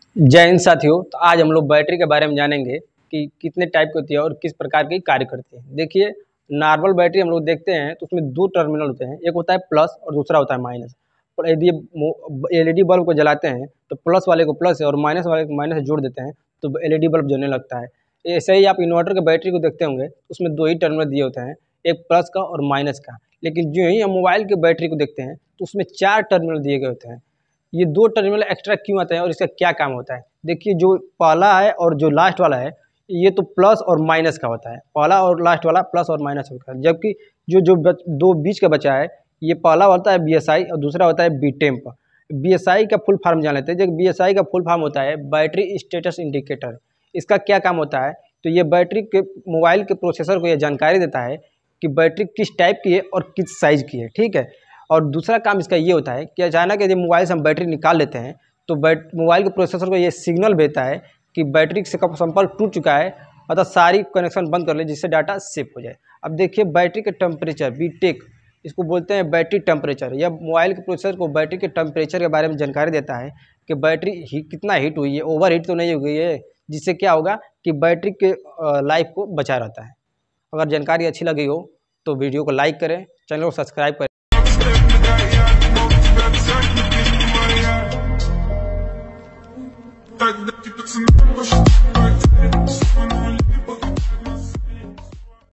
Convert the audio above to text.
जय हिंद साथियों। तो आज हम लोग बैटरी के बारे में जानेंगे कि कितने टाइप की होती है और किस प्रकार की कार्य करती है। देखिए, नॉर्मल बैटरी हम लोग देखते हैं तो उसमें दो टर्मिनल होते हैं, एक होता है प्लस और दूसरा होता है माइनस। और यदि एलईडी बल्ब को जलाते हैं तो प्लस वाले को प्लस से और माइनस वाले को माइनस से जोड़ देते हैं तो एलईडी बल्ब जलने लगता है। ऐसे ही आप इन्वर्टर के बैटरी को देखते होंगे, उसमें दो ही टर्मिनल दिए होते हैं, एक प्लस का और माइनस का। लेकिन जो ही हम मोबाइल के बैटरी को देखते हैं तो उसमें चार टर्मिनल दिए गए होते हैं। ये दो टर्मिनल एक्स्ट्रा क्यों आते हैं और इसका क्या काम होता है? देखिए, जो पहला है और जो लास्ट वाला है, ये तो प्लस और माइनस का होता है। पहला और लास्ट वाला प्लस और माइनस होता है, जबकि जो जो दो बीच का बचा है, ये पहला होता है बीएसआई और दूसरा होता है बीटेम्प। बीएसआई का फुल फॉर्म जान लेते हैं। जो बीएसआई का फुल फॉर्म होता है बैटरी स्टेटस इंडिकेटर। इसका क्या काम होता है? तो ये बैटरी के मोबाइल के प्रोसेसर को यह जानकारी देता है कि बैटरी किस टाइप की है और किस साइज की है। ठीक है। और दूसरा काम इसका ये होता है कि अचानक यदि मोबाइल से हम बैटरी निकाल लेते हैं तो मोबाइल के प्रोसेसर को ये सिग्नल भेजता है कि बैटरी से संपर्क टूट चुका है, अतः सारी कनेक्शन बंद कर ले जिससे डाटा सेव हो जाए। अब देखिए, बैटरी के टेम्परेचर बीटेक, इसको बोलते हैं बैटरी टेम्परेचर। यह मोबाइल के प्रोसेसर को बैटरी के टेम्परेचर के बारे में जानकारी देता है कि बैटरी कितना हीट हुई है, ओवर हीट तो नहीं हो गई है, जिससे क्या होगा कि बैटरी के लाइफ को बचा रहता है। अगर जानकारी अच्छी लगी हो तो वीडियो को लाइक करें, चैनल को सब्सक्राइब करें।